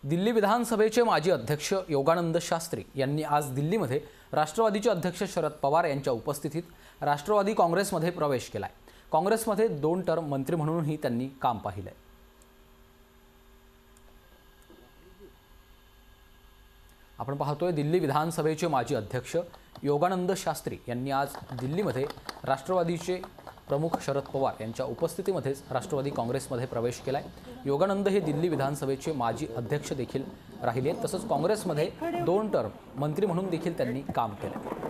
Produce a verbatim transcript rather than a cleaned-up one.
दिल्ली विधानसभेचे माजी अध्यक्ष योगानंद शास्त्री यांनी आज दिल्लीमध्ये राष्ट्रवादीचे अध्यक्ष शरद पवार यांच्या उपस्थितीत राष्ट्रवादी काँग्रेसमध्ये प्रवेश केलाय। काँग्रेसमध्ये दोन टर्म मंत्री म्हणूनही त्यांनी काम पाहिलंय। आपण पाहतोय दिल्ली विधानसभेचे माजी अध्यक्ष योगानंद शास्त्री यांनी आज दिल्लीमध्ये राष्ट्रवादीचे प्रमुख शरद पवार यांच्या उपस्थितीमध्ये राष्ट्रवादी काँग्रेसमध्ये प्रवेश केलाय। योगानंद हे दिल्ली विधानसभेचे माजी अध्यक्ष देखील राहिले, तसंच काँग्रेसमध्ये दोन टर्म मंत्री म्हणून देखील त्यांनी काम केले।